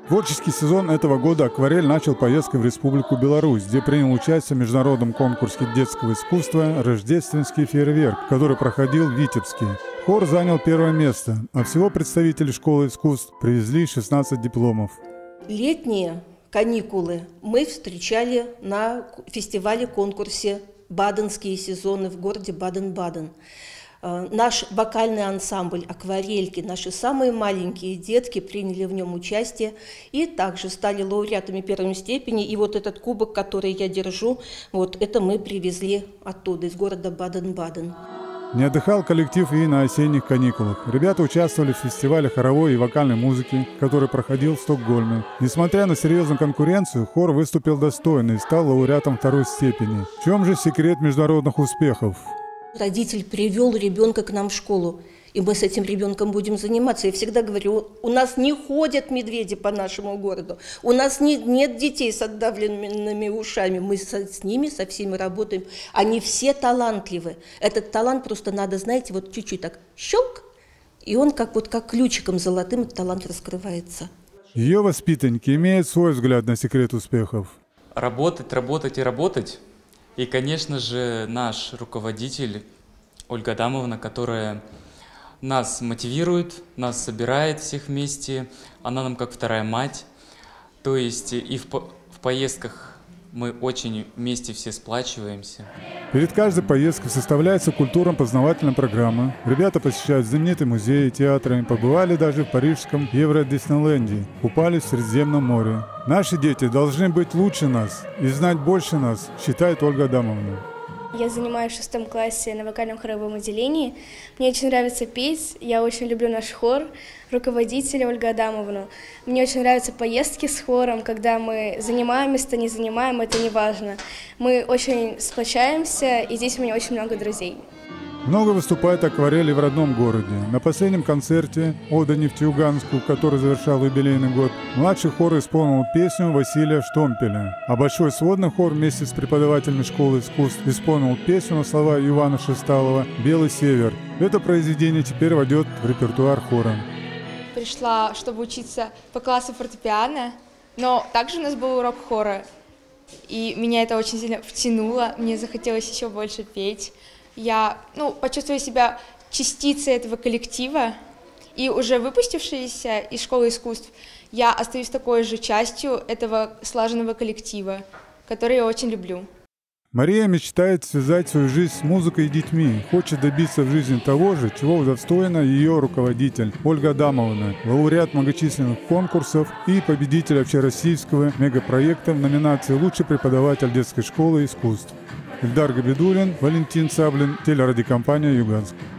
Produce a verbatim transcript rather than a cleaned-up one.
Творческий сезон этого года «Акварель» начал поездкой в Республику Беларусь, где принял участие в международном конкурсе детского искусства «Рождественский фейерверк», который проходил в Витебске. Хор занял первое место, а всего представители школы искусств привезли шестнадцать дипломов. Летние каникулы мы встречали на фестивале-конкурсе «Баденские сезоны» в городе Баден-Баден. Наш вокальный ансамбль «Акварельки», наши самые маленькие детки приняли в нем участие и также стали лауреатами первой степени. И вот этот кубок, который я держу, вот это мы привезли оттуда, из города Баден-Баден. Не отдыхал коллектив и на осенних каникулах. Ребята участвовали в фестивале хоровой и вокальной музыки, который проходил в Стокгольме. Несмотря на серьезную конкуренцию, хор выступил достойно и стал лауреатом второй степени. В чем же секрет международных успехов? Родитель привел ребенка к нам в школу, и мы с этим ребенком будем заниматься. Я всегда говорю, у нас не ходят медведи по нашему городу, у нас не, нет детей с отдавленными ушами, мы со, с ними, со всеми работаем. Они все талантливы. Этот талант просто надо, знаете, вот чуть-чуть так щелк, и он как, вот, как ключиком золотым этот талант раскрывается. Ее воспитанники имеют свой взгляд на секрет успехов. Работать, работать и работать. И, конечно же, наш руководитель Ольга Адамовна, которая нас мотивирует, нас собирает всех вместе. Она нам как вторая мать. То есть и в, по в поездках мы очень вместе все сплачиваемся. Перед каждой поездкой составляется культурно-познавательная программа. Ребята посещают знаменитые музеи, театры, побывали даже в парижском Евро-Диснейленде, купались в Средиземном море. Наши дети должны быть лучше нас и знать больше нас, считает Ольга Адамовна. Я занимаюсь в шестом классе на вокальном хоровом отделении. Мне очень нравится петь, я очень люблю наш хор, руководителя Ольгу Адамовну. Мне очень нравятся поездки с хором, когда мы занимаемся, не занимаем, это не важно. Мы очень сплочаемся, и здесь у меня очень много друзей. Много выступает «Акварели» в родном городе. На последнем концерте «Ода Нефтеюганску», который завершал юбилейный год, младший хор исполнил песню Василия Штомпеля, а большой сводный хор вместе с преподавателями школы искусств исполнил песню на слова Ивана Шесталова «Белый север». Это произведение теперь войдет в репертуар хора. Пришла, чтобы учиться по классу фортепиано, но также у нас был урок хора, и меня это очень сильно втянуло, мне захотелось еще больше петь. Я ну, почувствую себя частицей этого коллектива, и уже выпустившись из школы искусств, я остаюсь такой же частью этого слаженного коллектива, который я очень люблю. Мария мечтает связать свою жизнь с музыкой и детьми, хочет добиться в жизни того же, чего удостоена ее руководитель Ольга Адамовна, лауреат многочисленных конкурсов и победитель общероссийского мегапроекта в номинации «Лучший преподаватель детской школы искусств». Эльдар Габидуллин, Валентин Саблин, телерадиокомпания «Юганск».